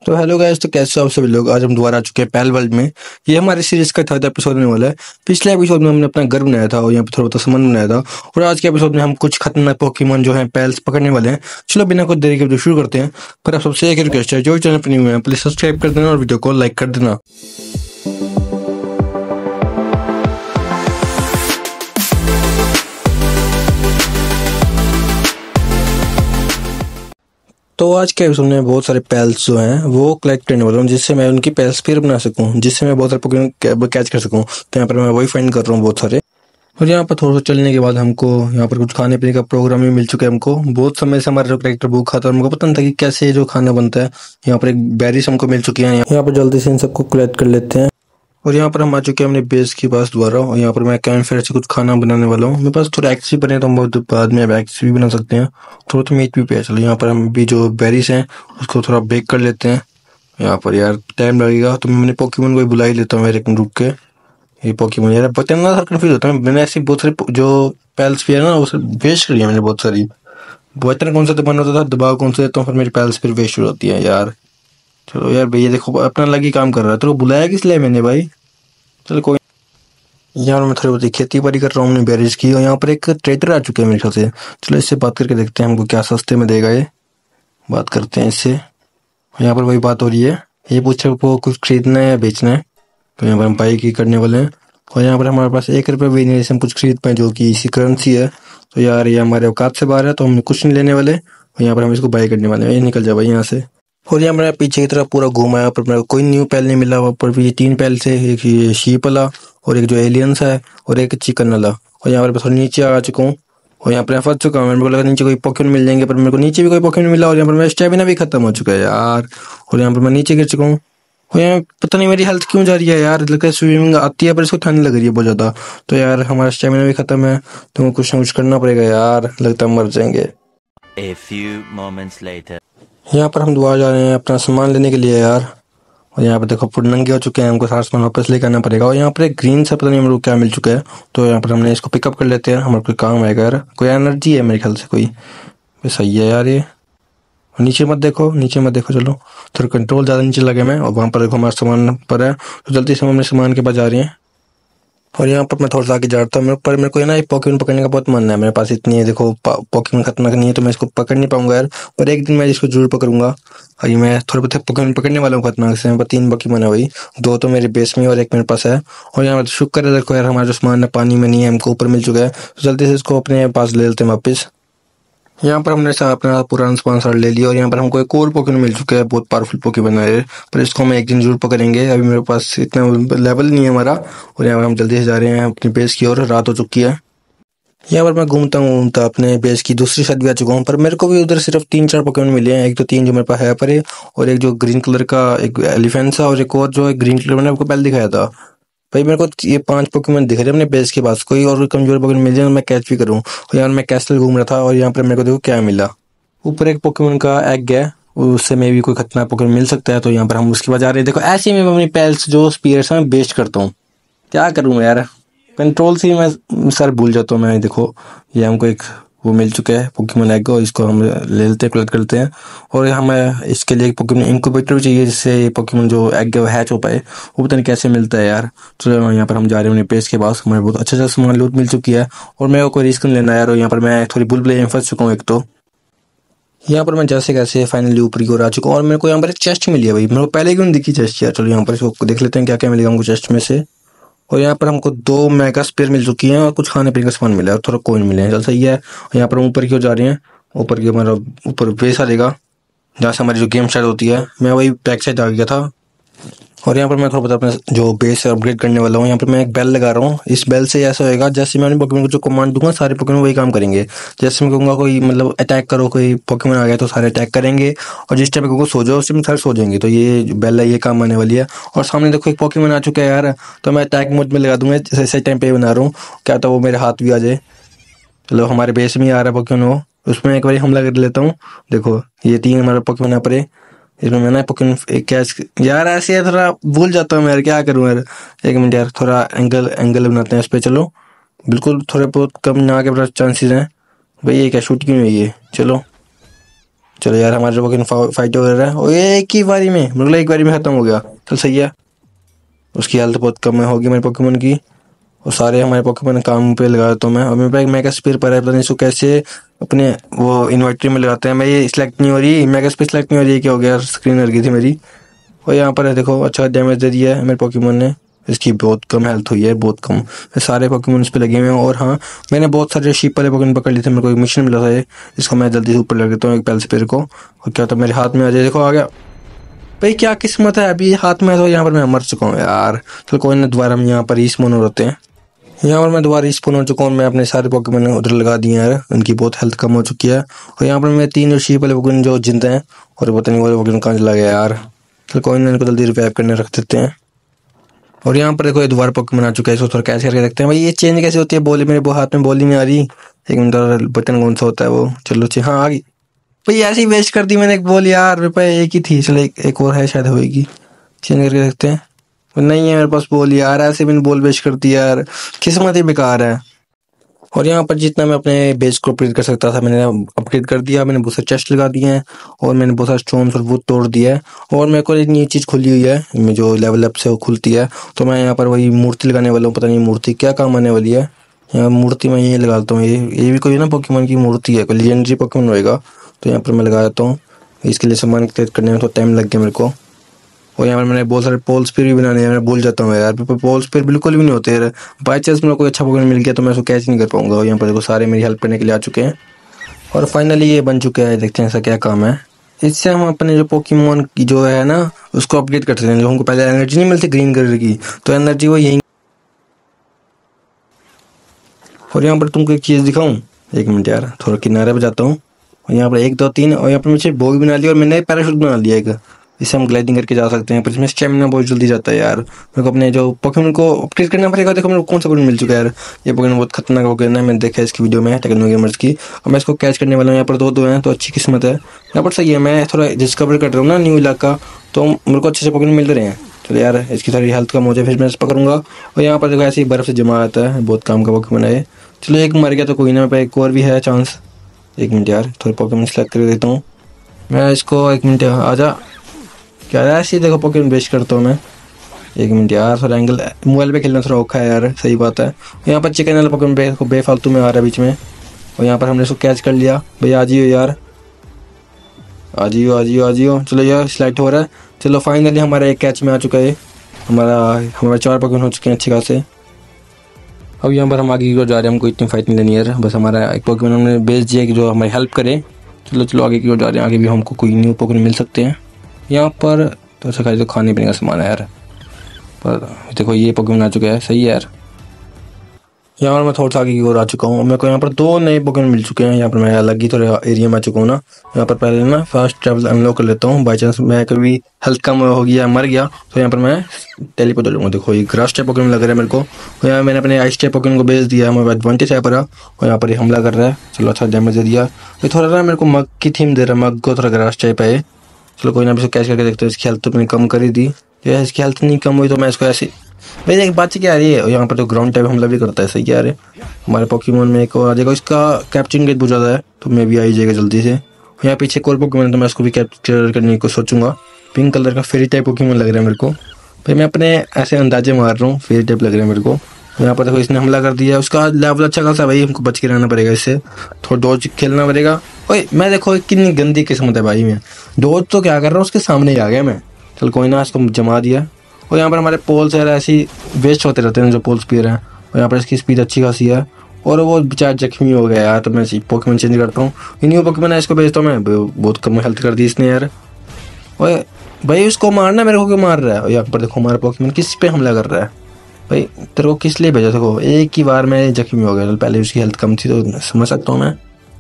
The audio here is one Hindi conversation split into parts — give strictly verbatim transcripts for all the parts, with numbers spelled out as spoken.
तो हेलो गाइस, तो कैसे हो आप सभी लोग। आज हम दोबारा आ चुके हैं पैल वर्ल्ड में। ये हमारी सीरीज का थर्ड एपिसोड होने वाला है। पिछले एपिसोड में हमने अपना घर बनाया था और यहाँ पे थोड़ा बहुत सामान बनाया था, और आज के एपिसोड में हम कुछ खतरनाक पोकेमॉन जो हैं पैल्स पकड़ने वाले हैं। चलो बिना कुछ देरी के वीडियो शुरू करते हैं। पर आप सबसे एक रिक्वेस्ट है, जो चैनल पर न्यू है प्लीज सब्सक्राइब कर देना और वीडियो को लाइक कर देना। तो आज के एपिसोड में बहुत सारे पैल्स जो हैं वो कलेक्ट करने वाला हूँ, जिससे मैं उनकी पैल्स फिर बना सकूँ, जिससे मैं बहुत सारे पोकेमॉन कैच कर सकूँ। तो यहाँ पर मैं वही फाइंड कर रहा हूँ बहुत सारे। और यहाँ पर थोड़ा सा चलने के बाद हमको यहाँ पर कुछ खाने पीने का प्रोग्राम भी मिल चुका है। हमको बहुत समय से हमारा जो करेक्टर भूखा था, हमको पता नहीं था कि कैसे जो खाना बनता है। यहाँ पर एक बेरीज हमको मिल चुकी है। यहाँ पर जल्दी से इन सबको कलेक्ट कर लेते हैं। और यहाँ पर हम आ चुके हैं अपने बेस के पास दोबारा, और यहाँ पर मैं कैंप फायर से कुछ खाना बनाने वाला हूँ। मेरे पास थोड़ा एक्स भी बने तो हम बहुत बाद में एक्स भी बना सकते हैं। थोड़ा तो मीट भी पे चलो। यहाँ पर हम भी जो बेरीज हैं उसको थोड़ा बेक कर लेते हैं। यहाँ पर यार टाइम लगेगा, तो मैं अपने पोकेमॉन को बुला ही लेता हूँ मेरे रुक के। ये पोकेमॉन यार बचना सर कन्फ्यूज होता है। मैंने ऐसी बहुत सारी जो पैल्स भी है ना उसे वेस्ट करी है मैंने बहुत सारी। बटन कौन सा दबाना होता था, दबाव कौन सा देता हूँ, फिर मेरी पैल्स फिर वेस्ट हो जाती है यार। चलो यार भैया देखो अपना अलग ही काम कर रहा है, तो बुलाया किस लिए मैंने भाई। चलो कोई, यहाँ मैं थोड़ी बहुत खेती बाड़ी कर रहा हूँ अपनी बेरीज की। और यहाँ पर एक ट्रेडर आ चुके हैं मेरे ख्याल से। चलो इससे बात करके देखते हैं हमको क्या सस्ते में देगा ये। बात करते हैं इससे। यहाँ पर वही बात हो रही है, ये पूछ रहे को कुछ खरीदना है या बेचना है। तो यहाँ पर हम बाई की करने वाले हैं। और यहाँ पर हमारे पास एक रुपये भी नहीं है हम कुछ खरीद पाए, जो कि इसी करेंसी है। तो यार ये हमारे औकात से बाहर है, तो हम कुछ नहीं लेने वाले। और यहाँ पर हम इसको बाई करने वाले हैं। ये निकल जाए भाई यहाँ से। और यहाँ मेरा पीछे की तरफ पूरा घूमा पर मेरे को कोई न्यू पैल नहीं मिला। ऊपर भी तीन पैल से, एक ये शीप वाला और एक जो एलियंस है और एक चिकन वाला। और यहाँ पर थोड़ा नीचे आ चुका हूँ और यहाँ पर फंस चुका हूँ। मेरे को लगा नीचे कोई पोकेमॉन मिल जाएंगे, पर मेरे को नीचे भी कोई पोकेमॉन मिला। और यहाँ पर मेरा स्टेमिना भी खत्म हो चुका है यार। और यहाँ पर मैं नीचे गिर चुका हूँ। और यहाँ पता नहीं मेरी हेल्थ क्यों जा रही है यार। लगता है स्विमिंग आती है पर इसको ठंड लग रही है बहुत ज़्यादा। तो यार हमारा स्टेमिना भी खत्म है, तो कुछ ना कुछ करना पड़ेगा यार। लगता है मर जाएंगे। A few moments later. यहाँ पर हम दोबारा जा रहे हैं अपना सामान लेने के लिए यार। और यहाँ पर देखो फुट नंगे हो चुके हैं, हमको सारा सामान वापस लेकर आना पड़ेगा। और यहाँ पर एक ग्रीन सा पता नहीं मेरे को क्या मिल चुका है, तो यहाँ पर हमने इसको पिकअप कर लेते हैं। हमारे कोई काम आएगा यार। कोई एनर्जी है मेरे ख्याल से कोई। सही है यार ये। नीचे मत देखो, नीचे मत देखो। चलो थोड़ा कंट्रोल ज़्यादा नीचे लगे मैं। और वहाँ पर देखो हमारा सामान पर है, तो जल्दी से हम अपने सामान के पास जा रहे हैं। और यहाँ पर मैं थोड़ा सा आगे जा रहा था मेरे पर मेरे को ना एक पोकेमॉन पकड़ने का बहुत मन है। मेरे पास इतनी है देखो पोकेमॉन खतरनाक नहीं है, तो मैं इसको पकड़ नहीं पाऊंगा यार। पर एक दिन मैं इसको जरूर पकड़ूंगा। और ये मैं थोड़े बहुत पोकेमॉन पकड़ने वाला हूँ खतरनाक से। मेरे पास तीन पोकेमॉन है वही, दो तो मेरे बेस में और एक मेरे पास है। और यहाँ पर शुक्र है देखो यार हमारा जो सामान है पानी में नहीं है, हमको ऊपर मिल चुका है। तो जल्दी से इसको अपने पास ले लेते हैं वापस। यहाँ पर हमने अपना पुराना स्पॉन्सर ले लिया। और यहाँ पर हमको एक और पोकेमॉन मिल चुका है, बहुत पावरफुल पोकेमॉन है, पर इसको हम एक दिन जरूर पकड़ेंगे। अभी मेरे पास इतना लेवल नहीं है हमारा। और यहाँ पर हम जल्दी से जा रहे हैं अपनी बेस की ओर। रात हो चुकी है। यहाँ पर मैं घूमता हूँ घूमता अपने बेस की दूसरी साइड भी आ चुका हूँ, पर मेरे को भी उधर सिर्फ तीन चार पोकेमॉन मिले हैं। एक तो तीन जो मेरे पास है पर है, और एक जो ग्रीन कलर का एक एलिफेंट था, और एक और जो ग्रीन कलर मैंने आपको पहले दिखाया था। भाई मेरे को ये पांच पोकेमॉन दिख रहे हैं अपने बेस के पास। कोई और कमजोर पोकेमॉन मिल जाए मैं कैच भी करूँ। और यार मैं कैसल घूम रहा था, और यहाँ पर मेरे को देखो क्या मिला। ऊपर एक पोकेमॉन का एग है, उससे में भी कोई खतरनाक पोकेमॉन मिल सकता है। तो यहाँ पर हम उसके बाद जा रहे हैं। देखो ऐसे ही मैं अपनी पैल्स जो स्पीयर्स हैं बेस्ट करता हूँ। क्या करूँ यार, कंट्रोल से ही मैं सर भूल जाता हूँ मैं। देखो ये हमको एक वो मिल चुका है पोकेमॉन एग, और इसको हम ले लेते हैं, कलेक्ट करते हैं। और हमें इसके लिए एक पोकेमॉन इंक्यूबेटर भी चाहिए, जिससे पोकेमॉन जो एग है वो हैच हो पाए। वो पता नहीं कैसे मिलता है यार। चलो यहाँ पर हम जा रहे हैं अपने पेज के पास। हमें बहुत अच्छा अच्छा सामान लूट मिल चुकी है, और मेरे को कोई रिस्क नहीं लेना यार। और यहाँ पर मैं थोड़ी बुलबुले में फंस चुका हूँ एक तो। यहाँ पर मैं जैसे कैसे फाइनली ऊपर की ओर आ चुका हूँ। और मेरे को यहाँ पर एक चेस्ट मिली है भाई। मेरे को पहले क्यों दिखी चेस्ट यार। चलो यहाँ पर इसको देख लेते हैं क्या क्या मिलेगा हमको चेस्ट में से। और यहाँ पर हमको दो मेगा स्पेयर मिल चुकी हैं, और कुछ खाने पीने का सामान मिला है, और थोड़ा कोइन मिले हैं। चल सही है। और यहाँ पर हम ऊपर की ओर जा रहे हैं। ऊपर की हमारा ऊपर बेस आ जाएगा, जहाँ से हमारी जो गेम स्टार्ट होती है। मैं वही बैक साइड आ गया था। और यहाँ पर मैं थोड़ा बहुत अपना जो बेस है अपग्रेड करने वाला हूँ। यहाँ पर मैं एक बेल लगा रहा हूँ। इस बेल से ऐसा होएगा, जैसे मैं अपने पोकेमॉन को जो कमांड दूंगा सारे पोकेमॉन वही काम करेंगे। जैसे मैं कहूँगा कोई मतलब अटैक करो, कोई पोकेमॉन आ गया तो सारे अटैक करेंगे। और जिस टाइम पे कहूँगा सो जाओ उस टाइम सारे सो जाएंगे। तो ये जो बेल है ये काम आने वाली है। और सामने देखो एक पोकेमॉन आ चुका है यार, तो मैं अटैक मोड में लगा दूंगा। जैसे टाइम पे बना रहा हूँ, क्या तो वो मेरे हाथ भी आ जाए। चलो हमारे बेस में आ रहा है पोकेमॉन, वो उसमें एक बार हमला कर लेता हूँ। देखो ये तीन हमारा पोकेमॉन यहाँ पर है। इसमें मैंने पोकेमॉन कैच यार ऐसे यार थोड़ा भूल जाता हूँ यार, क्या करूँ यार। एक मिनट यार, थोड़ा एंगल एंगल बनाते हैं इस पर। चलो बिल्कुल थोड़े बहुत कम ना के चांसेस हैं भाई। ये क्या शूट क्यों हुई है। चलो चलो यार हमारे जो पोकेमोन फाइट हो रहा है और ये एक ही बारी में मतलब एक बारी में खत्म हो गया। चल सही है। उसकी हेल्थ बहुत कम है होगी मेरे पोकेमोन की और सारे हमारे पोकेमोन काम पे लगा देता हूँ मैं। और मेरे पास एक मेगा स्पीयर पर है, पता नहीं इसको कैसे अपने वो इन्वर्टर में लगाते हैं। मैं ये सिलेक्ट नहीं हो रही, मेगा स्पीयर सिलेक्ट नहीं हो रही, क्या हो गया, स्क्रीन हट गई थी मेरी। और यहाँ पर है देखो अच्छा डैमेज दे दिया है मेरे पोकेमोन ने। इसकी बहुत कम हेल्थ हुई है, बहुत कम। सारे पोकेमोन इस पे लगे हुए हैं और हाँ मैंने बहुत सारे शीप वाले पोकेमोन पकड़ लिए थे। मेरे को एक मिशन मिला था ये, इसको मैं जल्दी से ऊपर लग देता हूँ एक पहले स्पीयर को। और क्या तो मेरे हाथ में आ जाए, देखो आ गया भाई, क्या किस्मत है, अभी हाथ में है तो यहाँ पर मैं मर चुका हूँ यार। चलो कोई ना, दोबारा हम यहाँ पर रिस्पॉन हो होते हैं। यहाँ पर मैं दोबारा रिस्पॉन हो चुका हूँ। मैं अपने सारे पोकेमोन उधर लगा दिए यार, उनकी बहुत हेल्थ कम हो चुकी है। और यहाँ पर मैं तीन शीप वाले पोकेमोन जो जिंदा हैं और पता नहीं वो पोकेमोन कहाँ चला गया यार। चलो कोई ना, इनको जल्दी रिवाइव करने रख देते हैं। और यहाँ पर देखो ये दोबारा पोकेमोन आ चुका है, इसको थोड़ा कैच करके देखते हैं भाई ये चेंज कैसे होती है। बॉल मेरे वो हाथ में बॉल ही नहीं आ रही। एक मिनट, बटन कौन सा होता है वो, चलो ची हाँ आ गई भाई। ऐसे ही वेस्ट कर दी मैंने एक बॉल यार, मेरे पास एक ही थी। चलो एक, एक और है शायद होएगी, चेंज करके देखते हैं। नहीं है मेरे पास बॉल यार, ऐसे मैंने बॉल वेस्ट कर दी यार, किस्मत ही बेकार है। और यहाँ पर जितना मैं अपने बेस को अपग्रेड कर सकता था मैंने अपग्रेड कर दिया। मैंने बहुत सारे चेस्ट लगा दिए हैं और मैंने बहुत सारे स्टोन्स और वो तोड़ दिया है। और मेरे को एक नई चीज़ खुली हुई है जो लेवल अप से वो खुलती है, तो मैं यहाँ पर वही मूर्ति लगाने वाला हूँ। पता नहीं मूर्ति क्या काम आने वाली है। यहाँ मूर्ति मैं यही लगाता हूँ, ये ये भी कोई ना पोकेमोन की मूर्ति है, कोई लीजेंडरी पोकेमोन होएगा, तो यहाँ पर मैं लगा देता हूँ। इसके लिए सामान खरीद करने में तो टाइम लग गया मेरे को। और यहाँ पर मैंने बहुत सारे पोल स्पीयर भी बनाने हैं, मैं भूल जाता हूँ यार, पोल स्पीयर बिल्कुल भी नहीं होते यार। बाई चांस मेरे को कोई अच्छा पोकेमोन मिल गया तो मैं उसको कैच नहीं कर पाऊंगा। और यहाँ पर देखो सारे मेरी हेल्प करने के लिए आ चुके हैं और फाइनली ये बन चुके हैं। देखते हैं ऐसा क्या काम है। इससे हम अपने जो पोकेमोन की जो है ना उसको अपग्रेड कर सकते हैं। जो हमको पहले एनर्जी नहीं मिलती ग्रीन कलर की, तो एनर्जी वो यही। और यहाँ पर तुमको एक चीज़ दिखाऊं, एक मिनट यार थोड़ा किनारे पे जाता हूँ। और यहाँ पर एक दो तीन, और यहाँ पर मुझे बो भी बना लिया और मैंने पैराशूट बना लिया एक, इससे हम ग्लाइडिंग करके जा सकते हैं। पर इसमें स्टेमिना बहुत जल्दी जाता है यार। मेरे को अपने जो पोकेमोन को अपग्रेड करना पड़ेगा। देखो मेरे को कौन सा पोकेमोन मिल चुका है यार, ये पोकेमोन बहुत खतरनाक पोकेमोन है, मैंने देखा है इसकी वीडियो में टेक्नो गेमर्स की। और मैं इसको कैच करने वाला हूँ। यहाँ पर दो दो हैं तो अच्छी किस्मत है। यहाँ पर सही है, मैं थोड़ा डिस्कवर कर रहा हूँ ना न्यू इलाका, तो मेरे को अच्छे से पोकेमोन मिल रहे हैं। चलो यार इसकी थोड़ी हेल्थ कम हो जाए फिर मैं इसे पकड़ूंगा। और यहाँ पर देखो ऐसे ही बर्फ से जमा आता है, बहुत काम का पोकेमोन है। चलो एक मर गया तो कोई ना, मेरे पास एक और भी है चांस। एक मिनट यार थोड़े पोकेमोन सेलेक्ट कर देता हूँ मैं इसको। एक मिनट आ जा, क्या ऐसे ही देखो पोकेमोन बेस्ट करता हूँ मैं। एक मिनट यार थोड़ा एंगल, मोबाइल पे खेलना थोड़ा औखा है यार, सही बात है। यहाँ पर चिकन वाला पोकेमोन बे, बेफालतू में आ रहा है बीच में। और यहाँ पर हमने इसको कैच कर लिया। भैया आ जियो यार, आ जियो आ जियो आ जियो। चलो यार सिलेक्ट हो रहा है। चलो फाइनली हमारा एक कैच में आ चुका है। हमारा हमारे चार पोकेमोन हो चुके हैं अच्छे खासे। अब यहाँ पर हम आगे की ओर जा रहे हैं, हमको इतनी फाइट नहीं लेनी यार, बस हमारा एक पोकेमोन हमने बेच दिया कि जो हमारी हेल्प करे। चलो चलो आगे की ओर जा रहे हैं, आगे भी हमको कोई न्यू पोकेमोन मिल सकते हैं। यहाँ पर तो अच्छा खाली तो खाने पीने का सामान है यार। पर देखो ये पोकेमोन आ चुका है, सही है यार। यहाँ पर मैं थोड़ा सा आगे की ओर आ चुका हूँ। मेरे को यहाँ पर दो नए पोकेमोन मिल चुके हैं। यहाँ पर मैं अलग ही थोड़े एरिया में आ चुका हूँ ना। यहाँ पर पहले ना फास्ट ट्रैवल अनलॉक कर लेता हूँ। बाई चांस मैं कभी हेल्थ कम हो गया मर गया तो यहाँ पर मैं टेलीपोर्ट हो जाऊँगा। देखो ये ग्रास टाइप पोकेमोन लग रहा है मेरे को। और यहाँ मैंने अपने आइस टाइप पोकेमोन को भेज दिया, हमारे एडवांटेज है पर। और यहाँ पर हमला कर रहा है, चलो अच्छा डैमेज दे दिया। ये थोड़ा ना मेरे को मग की थीम दे रहा है, मग को थोड़ा ग्रास टाइप है। चलो कोई ना, भी कैच करके देखते हो। इसकी हेल्थ तो मैंने कम कर ही दी, ये इसकी हेल्थ नहीं कम हुई तो मैं इसको ऐसे भाई एक बात क्या आ रही है। यहाँ पर तो ग्राउंड टाइप हमला भी करता है, सही क्या आ रहे हमारे पोकेमोन में। एक और आ जाएगा, इसका कैप्चरिंग रेट बहुत ज़्यादा है तो मैं भी आ ही जाएगा जल्दी से। यहाँ पीछे एक और पोकेमोन तो मैं उसको भी कैप्चर करने को सोचूंगा। पिंक कलर का फेरी टाइप पोकेमोन लग रहा है मेरे को। भाई मैं अपने ऐसे अंदाजे मार रहा हूँ, फेरी टाइप लग रहा है मेरे को। यहाँ पर देखो इसने हमला कर दिया, उसका लेवल अच्छा खासा भाई, हमको बच के रहना पड़ेगा, इससे थोड़ा डॉज खेलना पड़ेगा। ओए मैं देखो कितनी गंदी किस्मत है भाई, मैं डॉज तो क्या कर रहा हूँ उसके सामने ही आ गया मैं। चल कोई ना, इसको जमा दिया। और यहाँ पर हमारे पोल्स है ऐसे ही वेस्ट होते रहते हैं जो पोल स्पीयर हैं। और यहाँ पर इसकी स्पीड अच्छी खासी है और वो बेचारा जख्मी हो गया यार, तो मैं पोकेमोन चेंज करता हूँ। न्यू पोकेमोन है इसको भेजता हूँ मैं, बहुत कम हेल्थ कर दी इसने यार। और भाई उसको मारना, मेरे को क्यों मार रहा है। और यहाँ पर देखो हमारा पोकेमोन किस पे हमला कर रहा है। भाई तेरे को किस लिए भेजा, देखो एक ही बार में जख्मी हो गया। पहले उसकी हेल्थ कम थी तो समझ सकता हूँ मैं।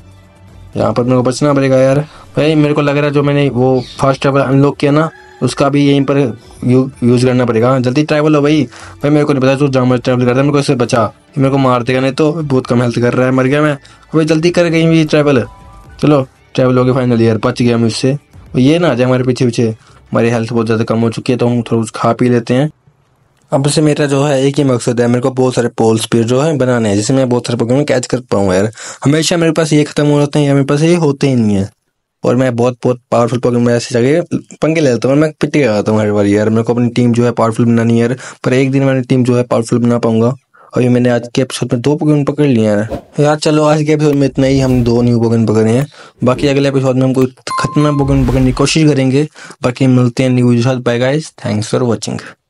यहाँ पर मेरे को बचना पड़ेगा यार। भाई मेरे को लग रहा है जो मैंने वो फास्ट ट्रैवल अनलॉक किया ना उसका भी यहीं पर यू, यूज़ करना पड़ेगा। जल्दी ट्रैवल हो भाई। भाई मेरे को नहीं पता तू जहाँ ट्रैवल करता है, मेरे को इससे बचा, मेरे को मार देगा नहीं तो। बहुत कम हेल्थ कर रहा है, मर गया मैं। भाई जल्दी कर कहीं भी ट्रैवल। चलो ट्रैवल हो गया फाइनल यार, बच गया मुझसे। और ये ना आ जाए हमारे पीछे पीछे, हमारी हेल्थ बहुत ज़्यादा कम हो चुकी है तो हम थोड़ा कुछ खा पी लेते हैं। अब से मेरा जो है एक ही मकसद है, मेरे को बहुत सारे पोल स्पीयर जो है बनाने हैं जिससे मैं बहुत सारे पोकेमोन कैच कर पाऊँ यार। हमेशा मेरे पास ये खत्म हो जाते हैं या मेरे पास ये होते ही नहीं है। और मैं बहुत बहुत पावरफुल पोकेमोन में ऐसे जगह पंगे ले लेता हूँ, मैं पिट के आता हूँ हर बार यार। मेरे को अपनी टीम जो है पावरफुल बनानी है यार, पर एक दिन मैंने टीम जो है पावरफुल बना पाऊंगा। और ये मैंने आज के एपिसोड में दो पोकेमोन पकड़ लिए हैं यार। चलो आज के एपिसोड में इतना ही, हम दो न्यू पोकेमोन पकड़े हैं। बाकी अगले एपिसोड में हम कोई खतरनाक पोकेमोन पकड़ने की कोशिश करेंगे। बाकी मिलते हैं न्यू वीडियो के साथ। Bye guys, thanks for watching.